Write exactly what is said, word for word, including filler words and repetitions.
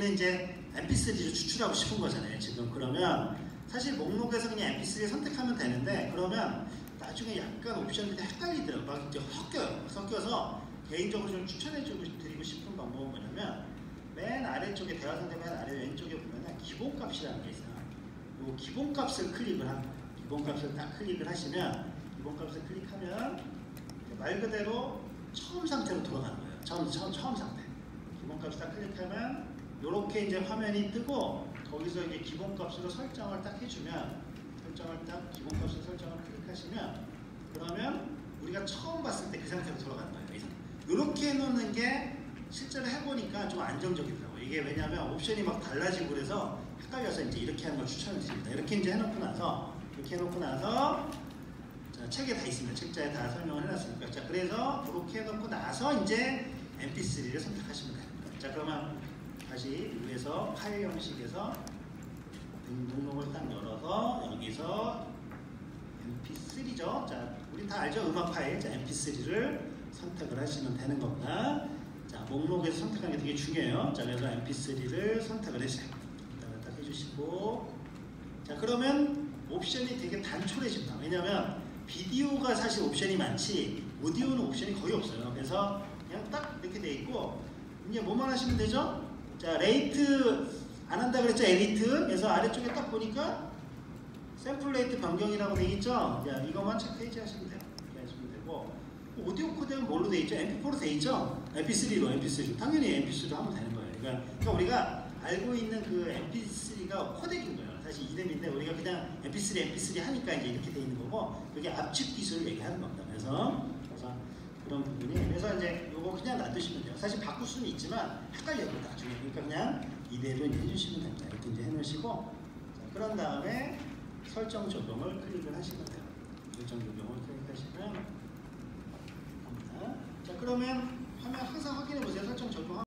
우리는 이제 엠피 쓰리를 추출하고 싶은 거잖아요. 지금 그러면 사실 목록에서 그냥 엠피 쓰리 선택하면 되는데 그러면 나중에 약간 옵션들이 헷갈리더라고요. 막 이제 섞여요. 섞여서 개인적으로 좀 추천해주고 드리고 싶은 방법은 뭐냐면 맨 아래쪽에 대화 상대 맨 아래 왼쪽에 보면은 기본값이라는 게 있어요. 이 기본값을 클릭을 한 기본값을 딱 클릭을 하시면 기본값을 클릭하면 말 그대로 처음 상태로 돌아가는 거예요. 처음 처음 처음 상태. 기본값을 딱 클릭하면 이렇게 이제 화면이 뜨고 거기서 이제 기본값으로 설정을 딱 해주면 설정을 딱 기본값으로 설정을 클릭하시면 그러면 우리가 처음 봤을 때 그 상태로 돌아가는 거예요. 이렇게 해놓는 게 실제로 해보니까 좀 안정적이더라고요. 이게 왜냐하면 옵션이 막 달라지고 그래서 헷갈려서 이제 이렇게 하는 걸 추천을 드립니다. 이렇게 이제 해놓고 나서 이렇게 해놓고 나서 자, 책에 다 있습니다. 책자에 다 설명을 해놨으니까 자 그래서 이렇게 해놓고 나서 이제 엠피 쓰리를 선택하시면 됩니다. 자 그러면 다시 위에서 파일 형식에서 목록을 딱 열어서 여기서 엠피 쓰리죠. 자 우리 다 알죠? 음악 파일 자, 엠피 쓰리를 선택을 하시면 되는 겁니다. 자 목록에서 선택하는 게 되게 중요해요. 자 그래서 엠피 쓰리를 선택을 해주세요. 딱 해주시고 자 그러면 옵션이 되게 단촐해집니다. 왜냐하면 비디오가 사실 옵션이 많지 오디오는 옵션이 거의 없어요. 그래서 그냥 딱 이렇게 돼 있고 이제 뭐만 하시면 되죠? 자 레이트 안 한다 그랬죠? 에디트. 그래서 아래쪽에 딱 보니까 샘플 레이트 변경이라고 돼 있죠? 자 이것만 체크해 하시면 돼요. 이렇게 하시면 되고 오디오 코드는 뭘로 돼 있죠? 엠피 포로 돼 있죠? 엠피 쓰리로 엠피 쓰리 당연히 엠피 쓰리로 하면 되는 거예요. 그러니까, 그러니까 우리가 알고 있는 그 엠피 쓰리가 코덱인 거예요. 사실 이름인데 우리가 그냥 엠피 쓰리 엠피 쓰리 하니까 이제 이렇게 돼 있는 거고 그게 압축 기술을 얘기하는 겁니다. 그래서, 그래서 그런 부분이 그래서 이제 요거 그냥 놔두시면 돼요. 사실 바꿀 수는 있지만 헷갈려요 나중에. 그러니까 그냥 이대로 이제 해주시면 됩니다. 이렇게 이제 해놓으시고 자, 그런 다음에 설정 적용을 클릭을 하시면 돼요. 설정 적용을 클릭하시면 합니다. 자 그러면 화면 항상 확인해 보세요. 설정 적용